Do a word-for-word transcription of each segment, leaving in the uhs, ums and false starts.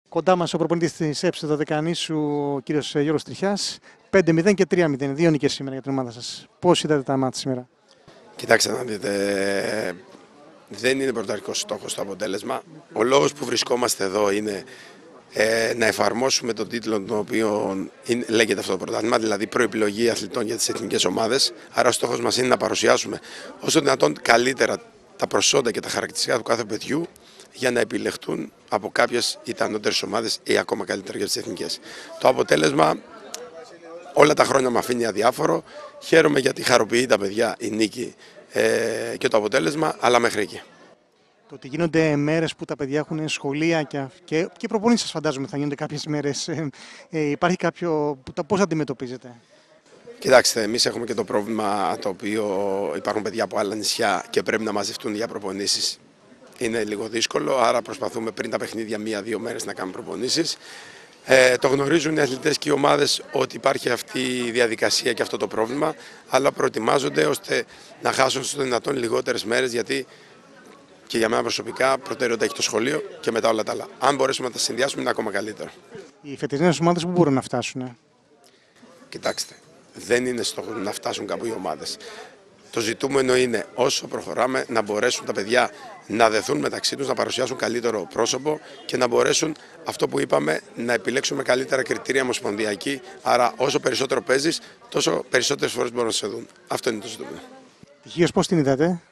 Κοντά μας ο προπονητής της ΕΠΣ Δωδεκανήσου, ο κύριος Γιώργος Τριχιάς. πέντε μηδέν και τρία μηδέν. Δύο νίκες σήμερα για την ομάδα σας. Πώς είδατε τα μάτια σήμερα? Κοιτάξτε να δείτε, δεν είναι πρωταρχικός στόχος το αποτέλεσμα. Ο λόγος που βρισκόμαστε εδώ είναι ε, να εφαρμόσουμε τον τίτλο τον οποίο είναι, λέγεται αυτό το πρωτάθλημα, δηλαδή προεπιλογή αθλητών για τις εθνικές ομάδες. Άρα ο στόχος μας είναι να παρουσιάσουμε όσο δυνατόν καλύτερα τα προσόντα και τα χαρακτηριστικά του κάθε παιδιού για να επιλεχτούν από κάποιες είτε ανώτερες ομάδες ή ακόμα καλύτερα για τις εθνικές. Το αποτέλεσμα όλα τα χρόνια με αφήνει αδιάφορο. Χαίρομαι γιατί χαροποιεί τα παιδιά η νίκη ε, και το αποτέλεσμα, αλλά μέχρι εκεί. Το ότι γίνονται μέρες που τα παιδιά έχουν σχολεία και, και, και προπονήσεις, φαντάζομαι, θα γίνονται κάποιες μέρες. Ε, ε, υπάρχει κάποιο. Πώς αντιμετωπίζετε? Κοιτάξτε, εμείς έχουμε και το πρόβλημα το οποίο υπάρχουν παιδιά από άλλα νησιά και πρέπει να μαζευτούν για προπονήσεις. Είναι λίγο δύσκολο, άρα προσπαθούμε πριν τα παιχνίδια μία-δύο μέρες να κάνουμε προπονήσεις. Ε, το γνωρίζουν οι αθλητές και οι ομάδες ότι υπάρχει αυτή η διαδικασία και αυτό το πρόβλημα, αλλά προετοιμάζονται ώστε να χάσουν στο δυνατόν λιγότερες μέρες, γιατί και για μένα προσωπικά προτεραιότητα έχει το σχολείο και μετά όλα τα άλλα. Αν μπορέσουμε να τα συνδυάσουμε είναι ακόμα καλύτερο. Οι φετινές ομάδες που μπορούν να φτάσουν? Κοιτάξτε, δεν είναι στόχο να φτάσουν κάπου οι ομάδες. Το ζητούμενο είναι όσο προχωράμε να μπορέσουν τα παιδιά να δεθούν μεταξύ τους, να παρουσιάσουν καλύτερο πρόσωπο και να μπορέσουν αυτό που είπαμε να επιλέξουμε καλύτερα κριτήρια ομοσπονδιακή. Άρα όσο περισσότερο παίζεις, τόσο περισσότερες φορές μπορούν να σε δουν. Αυτό είναι το ζητούμενο. Τυχείως πώς την είδατε?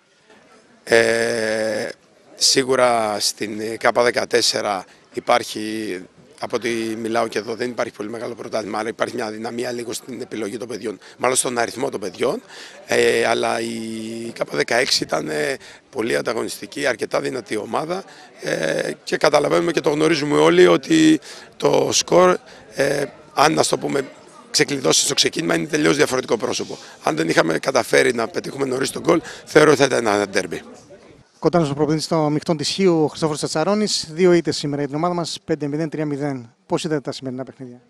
Ε, σίγουρα στην K δεκατέσσερα υπάρχει, από ό,τι μιλάω και εδώ, δεν υπάρχει πολύ μεγάλο πρωτάθλημα, άρα υπάρχει μια αδυναμία λίγο στην επιλογή των παιδιών, μάλλον στον αριθμό των παιδιών, ε, αλλά η K δεκαέξι ήταν ε, πολύ ανταγωνιστική, αρκετά δυνατή ομάδα ε, και καταλαβαίνουμε και το γνωρίζουμε όλοι ότι το σκορ, ε, αν να το πούμε, ξεκλειδώσει στο ξεκίνημα, είναι τελείως διαφορετικό πρόσωπο. Αν δεν είχαμε καταφέρει να πετύχουμε νωρίς τον γκολ, θεωρώ ότι θα ήταν ένα ντέρμπι. Κοντά μας ο προπονητής των μειχτών της Χίου, ο Χριστόφορος Τσατσαρώνης. Δύο ήττες σήμερα για την ομάδα μας, πέντε μηδέν τρία μηδέν. Πώς είδατε τα σημερινά παιχνίδια?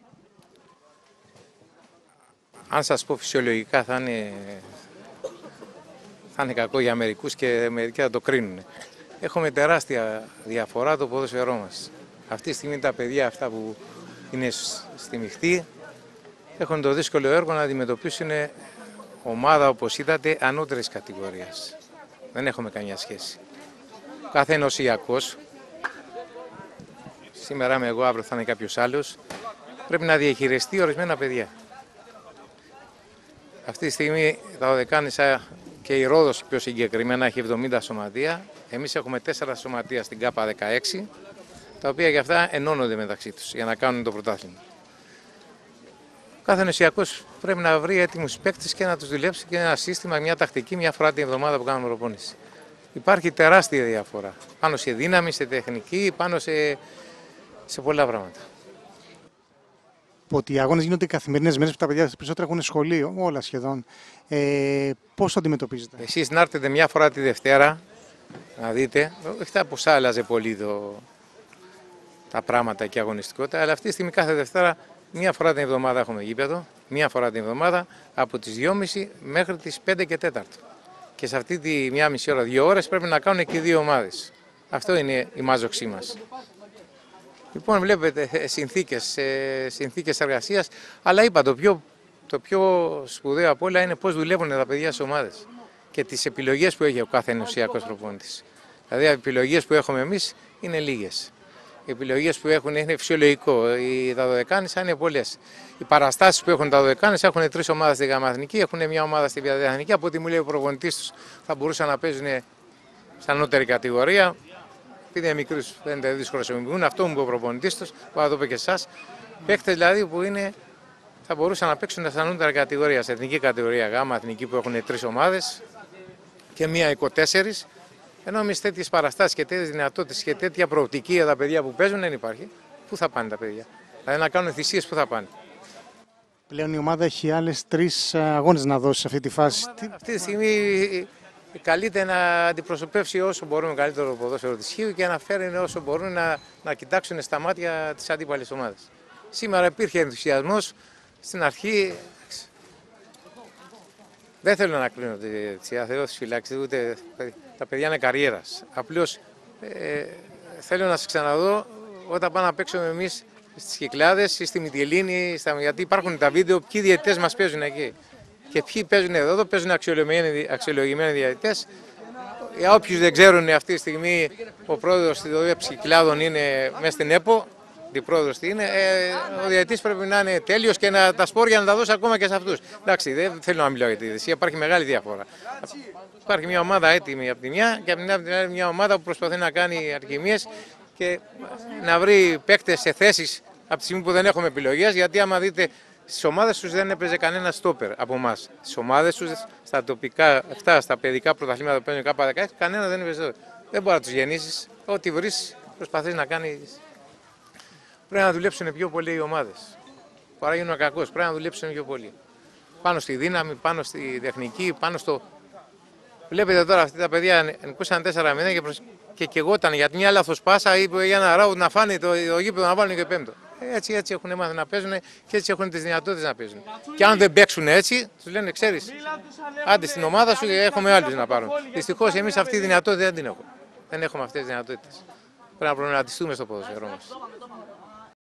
Αν σας πω φυσιολογικά θα είναι, θα είναι κακό για μερικούς και μερικοί θα το κρίνουν. Έχουμε τεράστια διαφορά το ποδόσφαιρό μας. Αυτή τη στιγμή τα παιδιά αυτά που είναι στη μειχτή έχουν το δύσκολο έργο να αντιμετωπίσουν ομάδα, όπως είδατε, ανώτερης κατηγορίας. Δεν έχουμε καμιά σχέση. Κάθε ενωσιακός, σήμερα είμαι εγώ, αύριο θα είναι κάποιος άλλος, πρέπει να διαχειριστεί ορισμένα παιδιά. Αυτή τη στιγμή τα Δωδεκάνησα και η Ρόδος πιο συγκεκριμένα έχει εβδομήντα σωματεία. Εμείς έχουμε τέσσερα σωματεία στην K δεκαέξι, τα οποία και αυτά ενώνονται μεταξύ τους για να κάνουν το πρωτάθλημα. Κάθε νοσιακός πρέπει να βρει έτοιμους παίκτες και να τους δουλέψει και ένα σύστημα, μια τακτική, μια φορά την εβδομάδα που κάνουμε προπόνηση. Υπάρχει τεράστια διαφορά πάνω σε δύναμη, σε τεχνική, πάνω σε, σε πολλά πράγματα. Ότι οι αγώνες γίνονται καθημερινές μέρες που τα παιδιά περισσότερα έχουν σχολείο, όλα σχεδόν. Ε, πώς το αντιμετωπίζετε? Εσείς να έρθετε μια φορά τη Δευτέρα να δείτε, όχι τα πως άλλαζε πολύ το, τα πράγματα και η αγωνιστικότητα, αλλά αυτή τη στιγμή κάθε Δευτέρα μία φορά την εβδομάδα έχουμε γήπεδο, μία φορά την εβδομάδα από τις δυόμιση μέχρι τις πέντε και τέσσερα. Και σε αυτή τη μία μισή ώρα, δύο ώρες πρέπει να κάνουν και δύο ομάδες. Αυτό είναι η μάζοξή μας. Λοιπόν, βλέπετε συνθήκες, συνθήκες εργασίας, αλλά είπα το πιο, το πιο σπουδαίο από όλα είναι πώς δουλεύουν τα παιδιά στις ομάδες και τις επιλογές που έχει ο κάθε ενωσιακός προπονητής. Δηλαδή, οι επιλογές που έχουμε εμείς είναι λίγες. Οι επιλογές που έχουν είναι φυσιολογικό. Οι Δωδεκάνησα είναι πολλές. Οι παραστάσεις που έχουν τα Δωδεκάνησα έχουν τρεις ομάδες στη Γαμαθνική, έχουν μια ομάδα στη Διαδεθνική. Από ό,τι μου λέει ο προπονητής τους, θα μπορούσαν να παίζουν σε ανώτερη κατηγορία. Επειδή είναι μικρούς, δεν είναι δύσκολο να συμβούν. Αυτό μου είπε ο προπονητής τους, που θα το πει και εσάς. Παίκτες δηλαδή που είναι, θα μπορούσαν να παίξουν σε ανώτερη κατηγορία, σε εθνική κατηγορία Γάμα, εθνική που έχουν τρεις ομάδες και μία εικοσιτέσσερα. Ενώ εμείς τέτοιες παραστάσεις και τέτοιες δυνατότητες και τέτοια προοπτική για τα παιδιά που παίζουν δεν υπάρχει, πού θα πάνε τα παιδιά? Δηλαδή να κάνουν θυσίες, πού θα πάνε? Πλέον η ομάδα έχει άλλες τρεις αγώνες να δώσει σε αυτή τη φάση. Αυτή τη στιγμή καλείται να αντιπροσωπεύσει όσο μπορούμε καλύτερο ποδόσφαιρο της Χίου και να φέρουν όσο μπορούν να, να κοιτάξουν στα μάτια τις αντίπαλες ομάδες. Σήμερα υπήρχε ενθουσιασμός στην αρχή. Δεν θέλω να κλείνω τη Θεό της φυλάξης, ούτε τα παιδιά είναι καριέρας. Απλώς ε, θέλω να σας ξαναδώ όταν πάμε να παίξουμε εμείς στις Κυκλάδες ή στη Μυτιλήνη, στα... γιατί υπάρχουν τα βίντεο, ποιοι διαιτητές μας παίζουν εκεί. Και ποιοι παίζουν εδώ, εδώ παίζουν αξιολογημένοι, αξιολογημένοι διαιτητές. Για όποιους δεν ξέρουν, αυτή τη στιγμή ο πρόεδρος της Κυκλάδων είναι μέσα στην ΕΠΟ. Αντιπρόεδρος τι είναι, ε, ο διαιτητής πρέπει να είναι τέλειος και να, τα σπόρια να τα δώσει ακόμα και σε αυτούς. Εντάξει, δεν θέλω να μιλάω για τη διαιτησία, υπάρχει μεγάλη διαφορά. Υπάρχει μια ομάδα έτοιμη από τη μια και από την άλλη μια ομάδα που προσπαθεί να κάνει αρκημίες και να βρει παίκτες σε θέσεις από τη στιγμή που δεν έχουμε επιλογές. Γιατί άμα δείτε, στις ομάδες τους δεν έπαιζε κανένα στόπερ από εμάς. Στις ομάδες τους, στα τοπικά, αυτά, στα παιδικά πρωταθλήματα που παίζουν κάπου δεκαέξι, κανένα δεν έπαιζε. Δεν μπορεί να τους γεννήσεις. Ό,τι βρεις προσπαθείς να κάνεις. Πρέπει να δουλέψουν πιο πολύ οι ομάδες. Παρά γίνουν κακός, πρέπει να δουλέψουν πιο πολύ. Πάνω στη δύναμη, πάνω στη τεχνική, πάνω στο. Βλέπετε τώρα αυτά τα παιδιά νικούσαν τέσσερα μηδέν και, προσ... και καιγόταν γιατί μια λάθος πάσα είπε για ένα ράουτ να φάνε το, το γήπεδο να βάλουν και πέμπτο. Έτσι, έτσι έχουν μάθει να παίζουν και έτσι έχουν τις δυνατότητες να παίζουν. Και αν δεν παίξουν έτσι, τους λένε ξέρεις, άντε στην ομάδα σου έχουμε άλλους να πάρουν. Δυστυχώς εμείς αυτή τη δυνατότητα δεν την έχουμε. Δεν έχουμε αυτές τις δυνατότητες. Πρέπει να προβληματιστούμε στο ποδοσφαιρό μας.